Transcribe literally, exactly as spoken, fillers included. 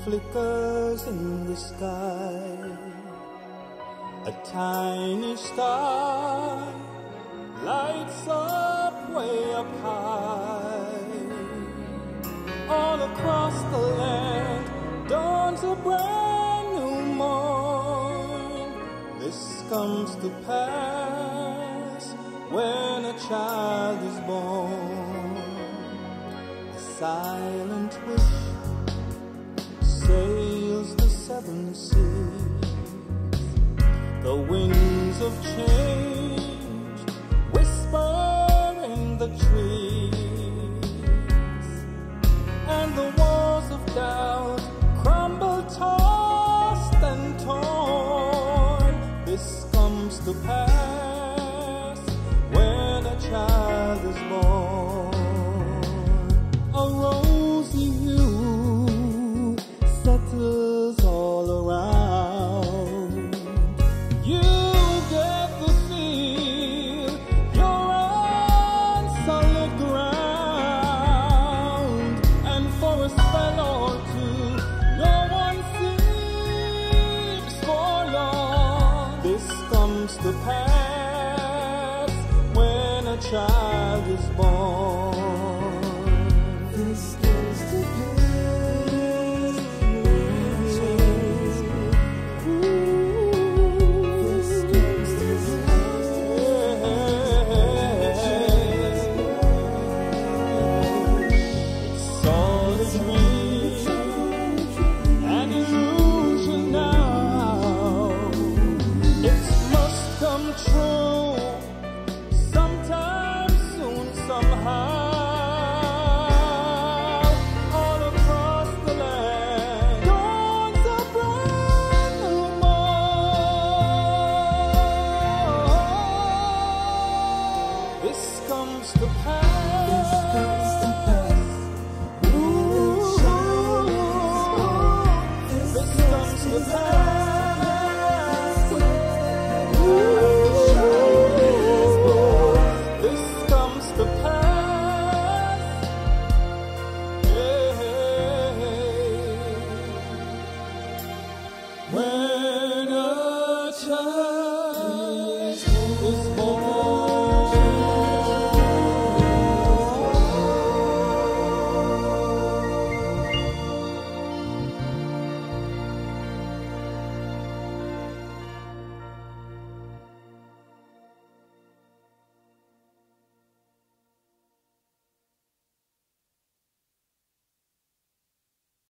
flickers in the sky. A tiny star lights up way up high. All across the land dawns a brand new morn. This comes to pass when a child is born. A silent wish sails the seven seas. The winds of change whisper in the trees, and the walls of doubt crumble, tossed and torn. This comes to pass when a child is born. A rosy hue settles all around. You get to feel you're on solid ground, and for a spell or two, no one seems forlorn. This comes to pass when a child is born. This comes to pass. The